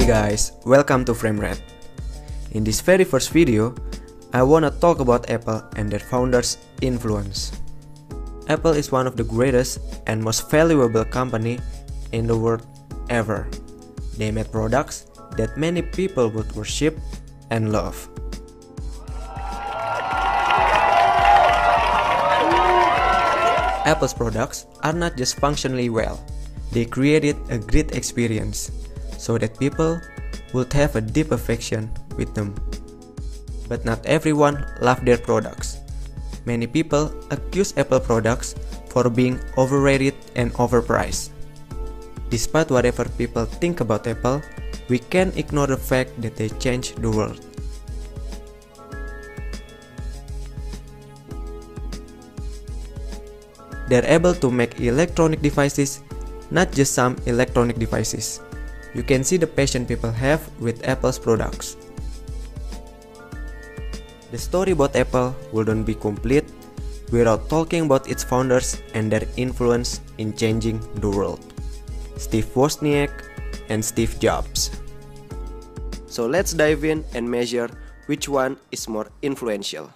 guys, welcome to FrameRed. In this very first video, I wanna talk about Apple and their founders' influence. Apple is one of the greatest and most valuable company in the world ever. They made products that many people would worship and love. Apple's products are not just functionally well, they created a great experience so that people would have a deep affection with them. But not everyone loved their products. Many people accuse Apple products for being overrated and overpriced. Despite whatever people think about Apple, we can't ignore the fact that they changed the world. They're able to make electronic devices, not just some electronic devices. You can see the passion people have with Apple's products. The story about Apple wouldn't be complete without talking about its founders and their influence in changing the world. Steve Wozniak and Steve Jobs. So let's dive in and measure which one is more influential.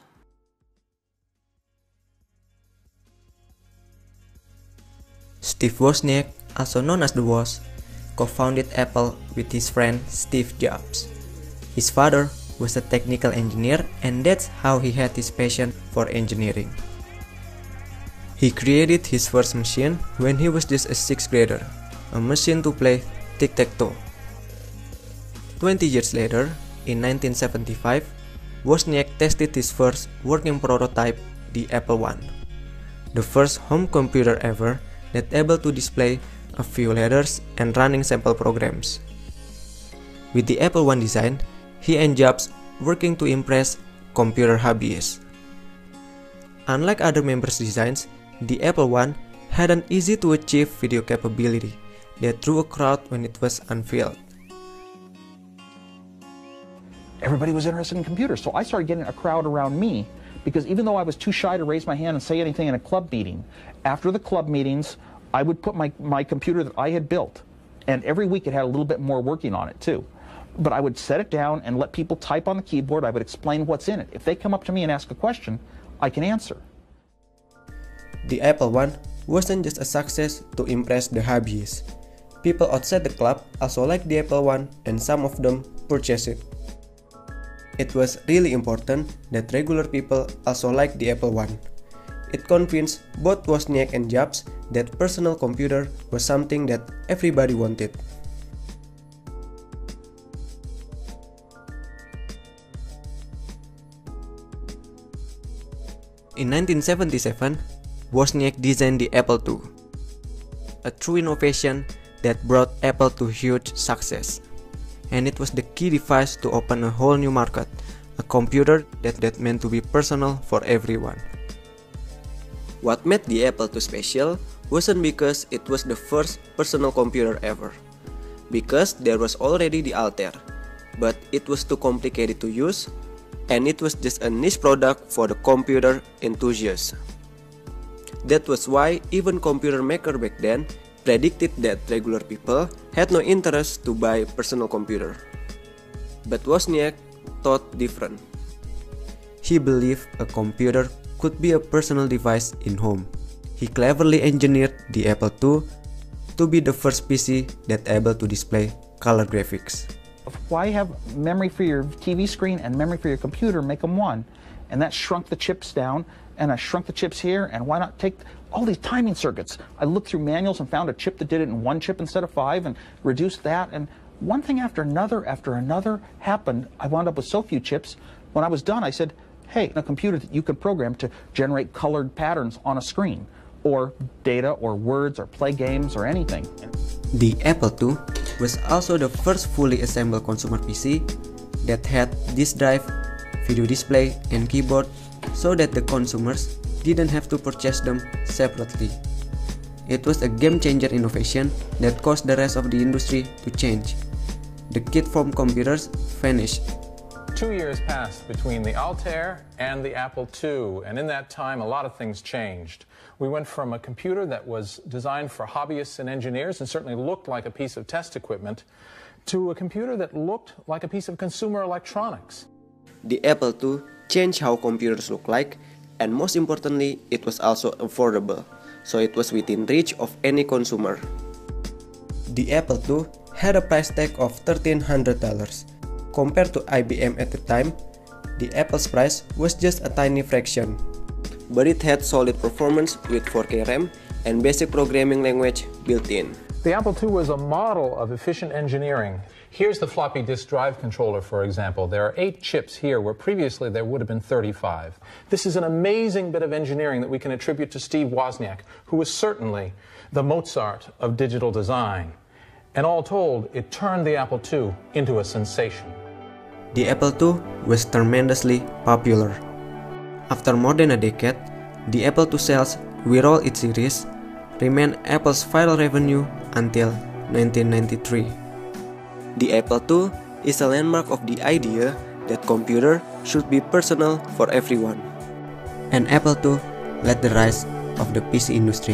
Steve Wozniak, also known as the Woz, co-founded Apple with his friend Steve Jobs. His father was a technical engineer, and that's how he had his passion for engineering. He created his first machine when he was just a 6th grader, a machine to play tic-tac-toe. 20 years later, in 1975, Wozniak tested his first working prototype, the Apple I, the first home computer ever that able to display a few letters and running sample programs. With the Apple I design, he and Jobs working to impress computer hobbyists. Unlike other members' designs, the Apple I had an easy-to-achieve video capability that drew a crowd when it was unveiled. Everybody was interested in computers, so I started getting a crowd around me because even though I was too shy to raise my hand and say anything in a club meeting, after the club meetings, I would put my computer that I had built, and every week it had a little bit more working on it too. But I would set it down and let people type on the keyboard. I would explain what's in it. If they come up to me and ask a question, I can answer. The Apple I wasn't just a success to impress the hobbyists. People outside the club also liked the Apple I, and some of them purchased it. It was really important that regular people also liked the Apple I. It convinced both Wozniak and Jobs that personal computer was something that everybody wanted. In 1977, Wozniak designed the Apple II, a true innovation that brought Apple to huge success. And it was the key device to open a whole new market, a computer that meant to be personal for everyone. What made the Apple II special wasn't because it was the first personal computer ever, because there was already the Altair, but it was too complicated to use, and it was just a niche product for the computer enthusiasts. That was why even computer maker back then predicted that regular people had no interest to buy a personal computer. But Wozniak thought different. He believed a computer could be a personal device in home. He cleverly engineered the Apple II to be the first PC that able to display color graphics. Why have memory for your TV screen and memory for your computer, make them one? And that shrunk the chips down, and I shrunk the chips here, and why not take all these timing circuits? I looked through manuals and found a chip that did it in 1 chip instead of 5 and reduced that, and one thing after another happened. I wound up with so few chips. When I was done, I said, hey, a computer that you can program to generate colored patterns on a screen, or data, or words, or play games, or anything. The Apple II was also the first fully assembled consumer PC that had disk drive, video display, and keyboard, so that the consumers didn't have to purchase them separately. It was a game-changer innovation that caused the rest of the industry to change. The kid from computers vanished. 2 years passed between the Altair and the Apple II, and in that time a lot of things changed. We went from a computer that was designed for hobbyists and engineers and certainly looked like a piece of test equipment to a computer that looked like a piece of consumer electronics. The Apple II changed how computers look like, and most importantly, it was also affordable, so it was within reach of any consumer. The Apple II had a price tag of $1,300. Compared to IBM at the time, the Apple's price was just a tiny fraction. But it had solid performance with 4K RAM and basic programming language built in. The Apple II was a model of efficient engineering. Here's the floppy disk drive controller, for example. There are 8 chips here where previously there would have been 35. This is an amazing bit of engineering that we can attribute to Steve Wozniak, who was certainly the Mozart of digital design. And all told, it turned the Apple II into a sensation. The Apple II was tremendously popular. After more than a decade, the Apple II sales with all its series remained Apple's vital revenue until 1993. The Apple II is a landmark of the idea that computer should be personal for everyone. And Apple II led the rise of the PC industry.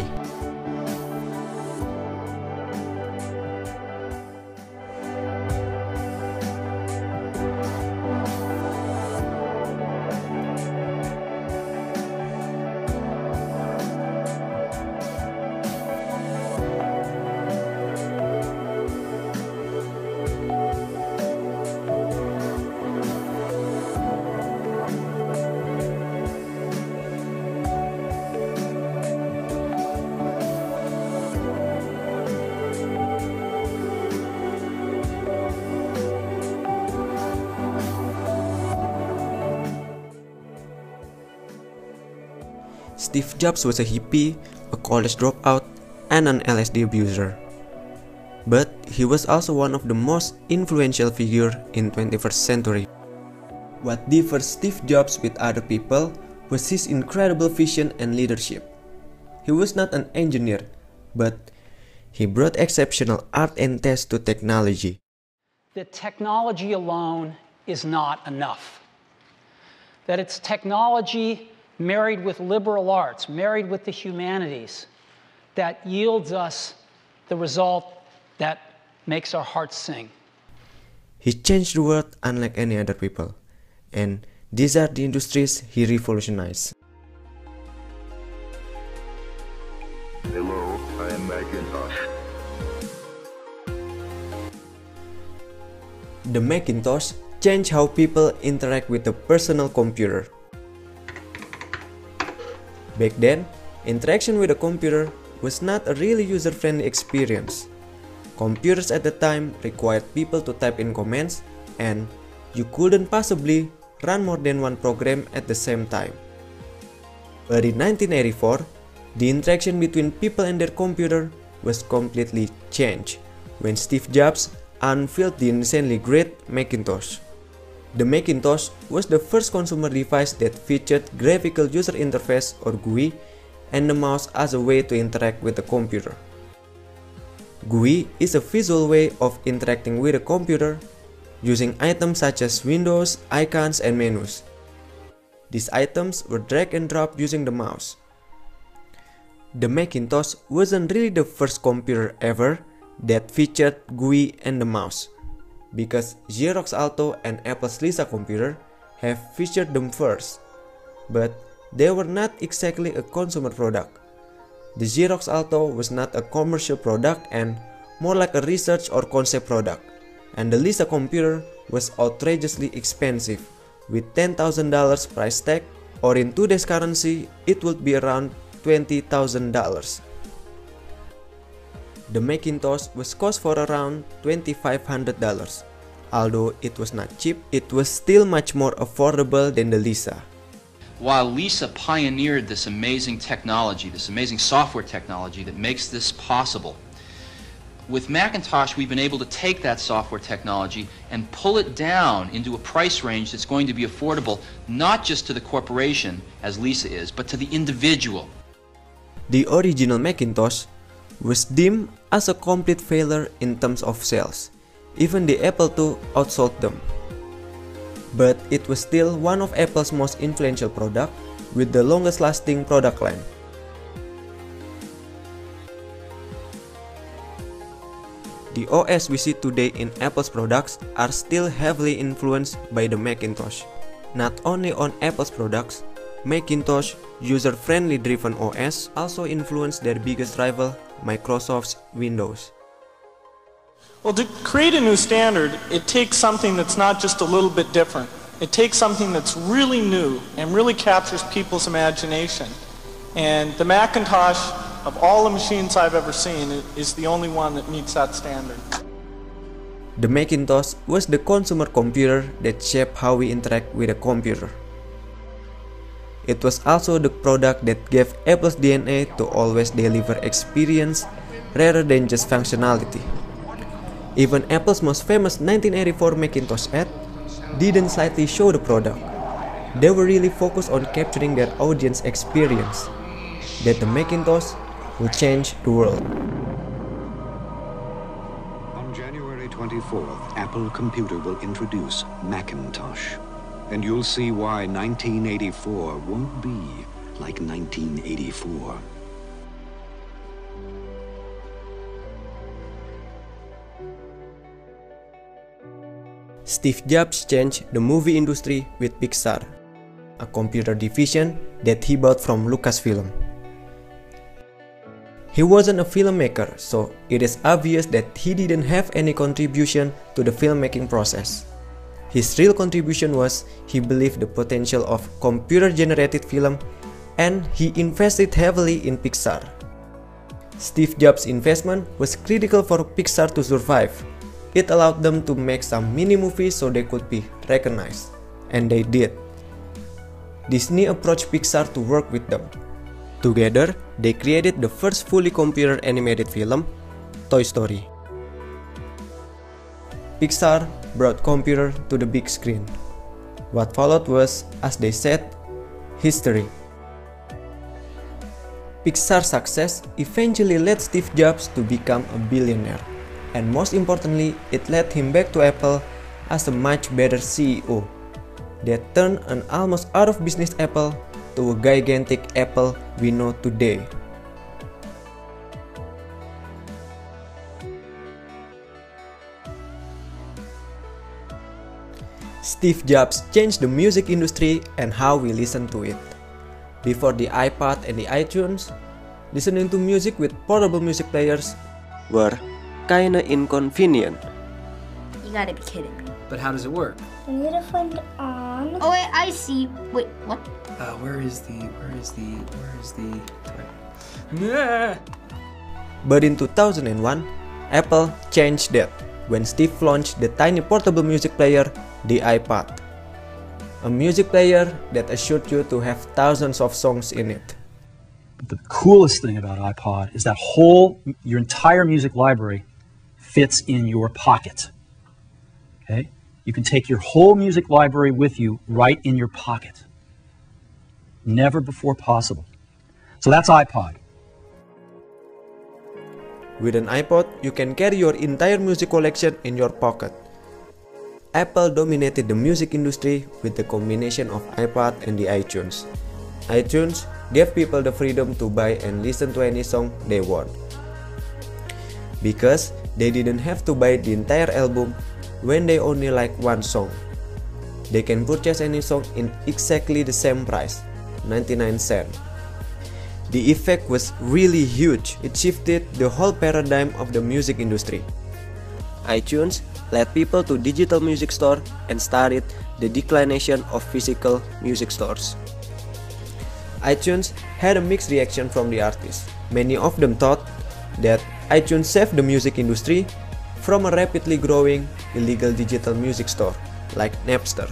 Steve Jobs was a hippie, a college dropout, and an LSD abuser. But he was also one of the most influential figures in 21st century. What differs Steve Jobs with other people was his incredible vision and leadership. He was not an engineer, but he brought exceptional art and taste to technology. That technology alone is not enough. That it's technology married with liberal arts, married with the humanities, that yields us the result that makes our hearts sing. He changed the world unlike any other people, and these are the industries he revolutionized. Hello, I am Macintosh. The Macintosh changed how people interact with a personal computer. Back then, interaction with a computer was not a really user-friendly experience. Computers at the time required people to type in commands, and you couldn't possibly run more than one program at the same time. But in 1984, the interaction between people and their computer was completely changed when Steve Jobs unveiled the insanely great Macintosh. The Macintosh was the first consumer device that featured graphical user interface or GUI and the mouse as a way to interact with the computer. GUI is a visual way of interacting with a computer using items such as windows, icons, and menus. These items were drag and drop using the mouse. The Macintosh wasn't really the first computer ever that featured GUI and the mouse, because Xerox Alto and Apple's Lisa computer have featured them first, but they were not exactly a consumer product. The Xerox Alto was not a commercial product and more like a research or concept product, and the Lisa computer was outrageously expensive with $10,000 price tag, or in today's currency it would be around $20,000. The Macintosh was cost for around $2,500. Although it was not cheap, it was still much more affordable than the Lisa. While Lisa pioneered this amazing technology, this amazing software technology that makes this possible, with Macintosh we've been able to take that software technology and pull it down into a price range that's going to be affordable not just to the corporation, as Lisa is, but to the individual. The original Macintosh was deemed as a complete failure in terms of sales. Even the Apple II outsold them. But it was still one of Apple's most influential products with the longest lasting product line. The OS we see today in Apple's products are still heavily influenced by the Macintosh. Not only on Apple's products, Macintosh, user-friendly driven OS, also influenced their biggest rival, Microsoft's Windows. Well, to create a new standard, it takes something that's not just a little bit different. It takes something that's really new and really captures people's imagination. And the Macintosh, of all the machines I've ever seen, is the only one that meets that standard. The Macintosh was the consumer computer that shaped how we interact with a computer. It was also the product that gave Apple's DNA to always deliver experience rather than just functionality. Even Apple's most famous 1984 Macintosh ad didn't slightly show the product. They were really focused on capturing their audience experience, that the Macintosh will change the world. On January 24th, Apple Computer will introduce Macintosh. And you'll see why 1984 won't be like 1984. Steve Jobs changed the movie industry with Pixar, a computer division that he bought from Lucasfilm. He wasn't a filmmaker, so it is obvious that he didn't have any contribution to the filmmaking process. His real contribution was he believed the potential of computer-generated film, and he invested heavily in Pixar. Steve Jobs' investment was critical for Pixar to survive. It allowed them to make some mini-movies so they could be recognized, and they did. Disney approached Pixar to work with them. Together, they created the first fully computer-animated film, Toy Story. Pixar brought computer to the big screen. What followed was, as they said, history. Pixar's success eventually led Steve Jobs to become a billionaire, and most importantly, it led him back to Apple as a much better CEO that turned an almost out-of-business Apple to a gigantic Apple we know today. Steve Jobs changed the music industry and how we listen to it. Before the iPod and the iTunes, listening to music with portable music players were kinda inconvenient. You gotta be kidding me. But how does it work? You need to find it on. Oh wait, I see. Wait, what? Where is the? But in 2001, Apple changed that when Steve launched the tiny portable music player, the iPod. A music player that assured you to have thousands of songs in it. The coolest thing about iPod is that your entire music library fits in your pocket. Okay? You can take your whole music library with you right in your pocket. Never before possible. So that's iPod. With an iPod, you can carry your entire music collection in your pocket. Apple dominated the music industry with the combination of iPod and the iTunes. iTunes gave people the freedom to buy and listen to any song they want. Because they didn't have to buy the entire album when they only like one song. They can purchase any song in exactly the same price, 99 cents. The effect was really huge. It shifted the whole paradigm of the music industry. iTunes led people to digital music store and started the declination of physical music stores. iTunes had a mixed reaction from the artists. Many of them thought that iTunes saved the music industry from a rapidly growing illegal digital music store like Napster.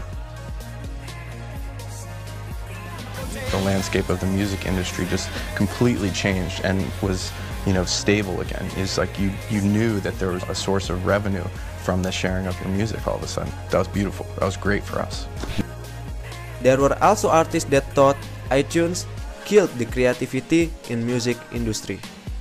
The landscape of the music industry just completely changed and was, stable again. It's like you knew that there was a source of revenue from the sharing of your music all of a sudden. That was beautiful. That was great for us. There were also artists that thought iTunes killed the creativity in music industry.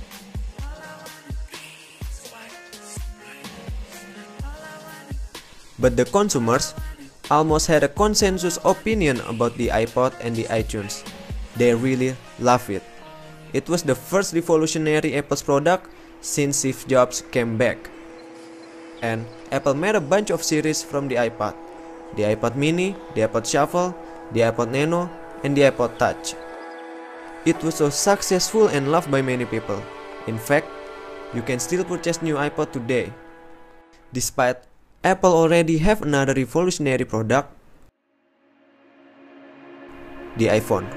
But the consumers almost had a consensus opinion about the iPod and the iTunes. They really loved it. It was the first revolutionary Apple's product since Steve Jobs came back. and Apple made a bunch of series from the iPod. The iPod mini, the iPod Shuffle, the iPod Nano, and the iPod Touch. It was so successful and loved by many people. In fact, you can still purchase new iPod today. Despite Apple already have another revolutionary product, the iPhone.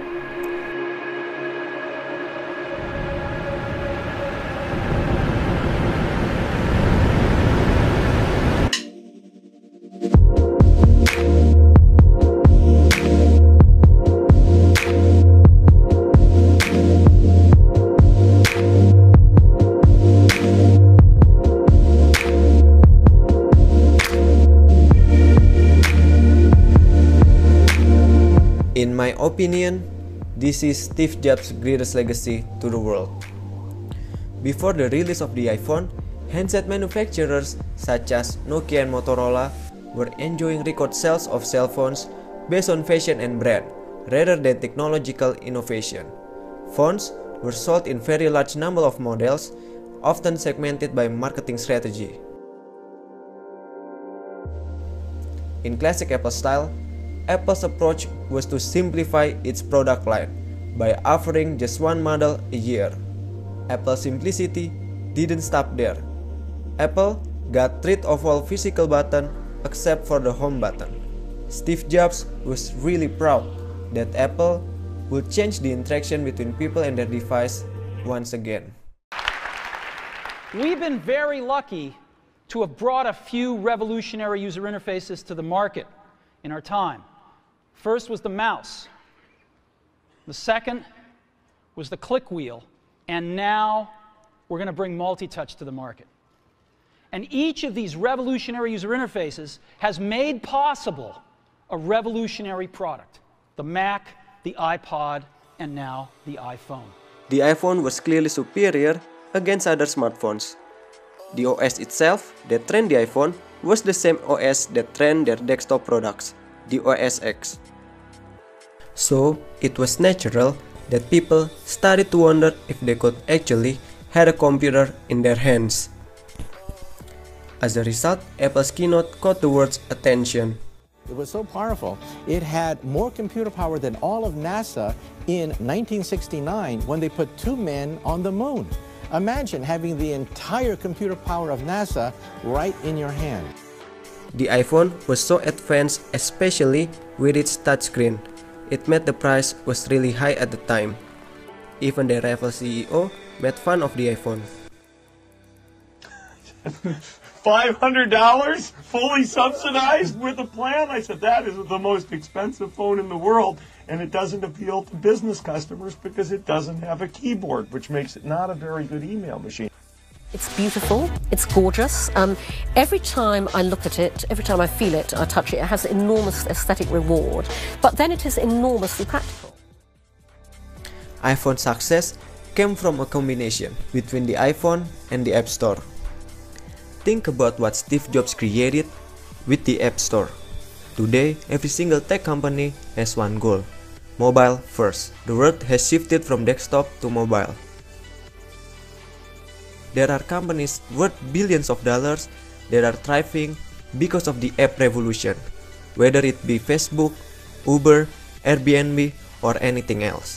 In my opinion, this is Steve Jobs' greatest legacy to the world. Before the release of the iPhone, handset manufacturers such as Nokia and Motorola were enjoying record sales of cell phones based on fashion and brand, rather than technological innovation. Phones were sold in very large number of models, often segmented by marketing strategy. In classic Apple style, Apple's approach was to simplify its product line by offering just one model a year. Apple's simplicity didn't stop there. Apple got rid of all physical buttons except for the home button. Steve Jobs was really proud that Apple would change the interaction between people and their device once again. We've been very lucky to have brought a few revolutionary user interfaces to the market in our time. First was the mouse. The second was the click wheel. And now we're going to bring multi-touch to the market. And each of these revolutionary user interfaces has made possible a revolutionary product. The Mac, the iPod, and now the iPhone. The iPhone was clearly superior against other smartphones. The OS itself that trained the iPhone was the same OS that trained their desktop products, the OS X. So, it was natural that people started to wonder if they could actually have a computer in their hands. As a result, Apple's keynote caught the world's attention. It was so powerful, it had more computer power than all of NASA in 1969 when they put 2 men on the moon. Imagine having the entire computer power of NASA right in your hand. The iPhone was so advanced, especially with its touchscreen. It made the price was really high at the time. Even the rival CEO made fun of the iPhone. $500 fully subsidized with a plan? I said, that is the most expensive phone in the world, and it doesn't appeal to business customers because it doesn't have a keyboard, which makes it not a very good email machine. It's beautiful, it's gorgeous. Every time I look at it, every time I feel it, I touch it, it has enormous aesthetic reward, but then it is enormously practical. iPhone's success came from a combination between the iPhone and the App Store. Think about what Steve Jobs created with the App Store. Today, every single tech company has one goal: mobile first. The world has shifted from desktop to mobile. There are companies worth billions of dollars that are thriving because of the app revolution, whether it be Facebook, Uber, Airbnb, or anything else.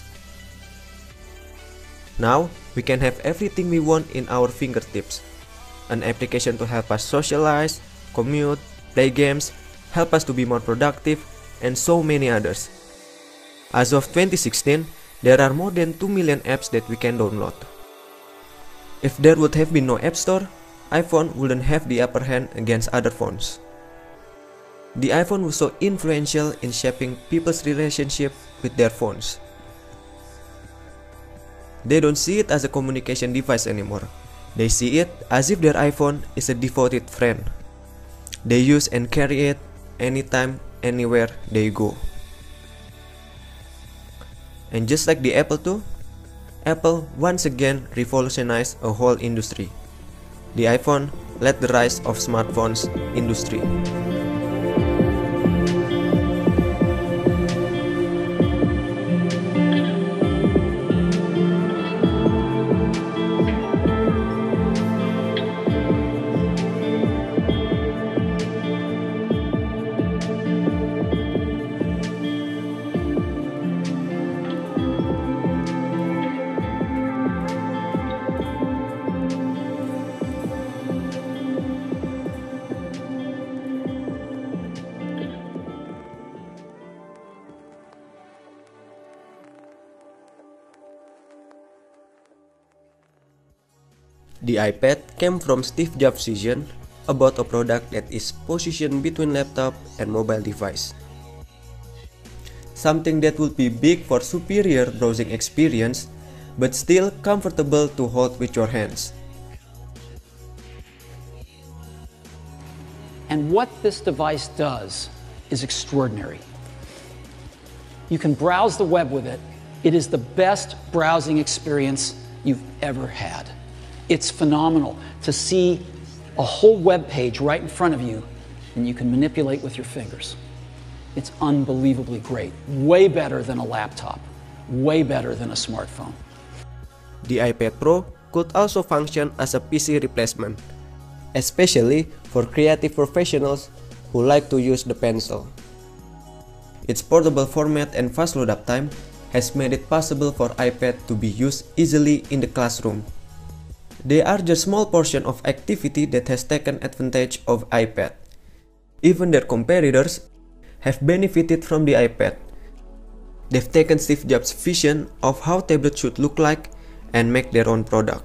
Now, we can have everything we want in our fingertips. An application to help us socialize, commute, play games, help us to be more productive, and so many others. As of 2016, there are more than 2 million apps that we can download. If there would have been no App Store, iPhone wouldn't have the upper hand against other phones. The iPhone was so influential in shaping people's relationship with their phones. They don't see it as a communication device anymore. They see it as if their iPhone is a devoted friend. They use and carry it anytime, anywhere they go. And just like the Apple II, Apple once again revolutionized a whole industry. The iPhone led the rise of smartphones industry. The iPad came from Steve Jobs' vision about a product that is positioned between laptop and mobile device. Something that would be big for superior browsing experience, but still comfortable to hold with your hands. And what this device does is extraordinary. You can browse the web with it. It is the best browsing experience you've ever had. It's phenomenal to see a whole web page right in front of you, and you can manipulate with your fingers. It's unbelievably great. Way better than a laptop. Way better than a smartphone. The iPad Pro could also function as a PC replacement, especially for creative professionals who like to use the pencil. Its portable format and fast load-up time has made it possible for iPad to be used easily in the classroom. They are just a small portion of activity that has taken advantage of iPad. Even their competitors have benefited from the iPad. They've taken Steve Jobs' vision of how tablets should look like and make their own product.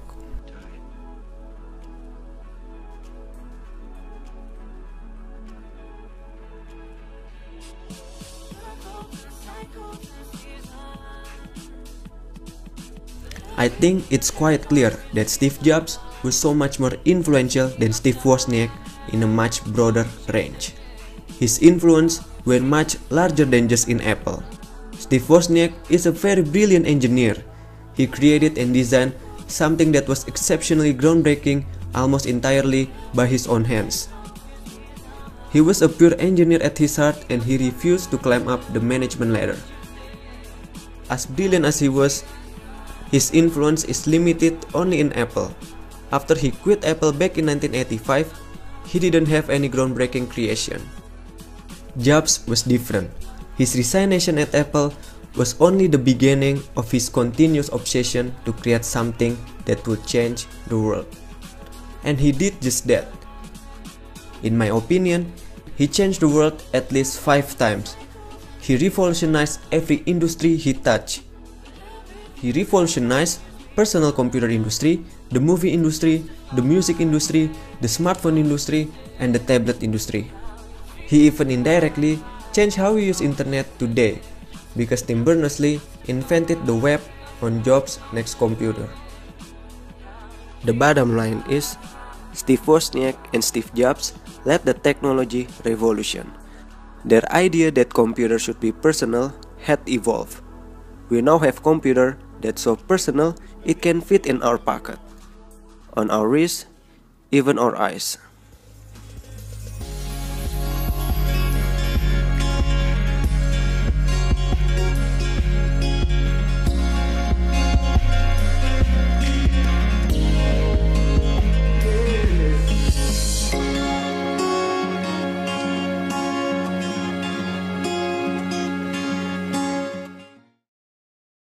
I think it's quite clear that Steve Jobs was so much more influential than Steve Wozniak in a much broader range. His influence went much larger than just in Apple. Steve Wozniak is a very brilliant engineer. He created and designed something that was exceptionally groundbreaking almost entirely by his own hands. He was a pure engineer at his heart, and he refused to climb up the management ladder. As brilliant as he was, his influence is limited only in Apple. After he quit Apple back in 1985, he didn't have any groundbreaking creation. Jobs was different. His resignation at Apple was only the beginning of his continuous obsession to create something that would change the world. And he did just that. In my opinion, he changed the world at least 5 times. He revolutionized every industry he touched. He revolutionized personal computer industry, the movie industry, the music industry, the smartphone industry, and the tablet industry. He even indirectly changed how we use internet today, because Tim Berners-Lee invented the web on Jobs' next computer. The bottom line is, Steve Wozniak and Steve Jobs led the technology revolution. Their idea that computers should be personal had evolved. We now have computers that's so personal it can fit in our pocket, on our wrist, even our eyes.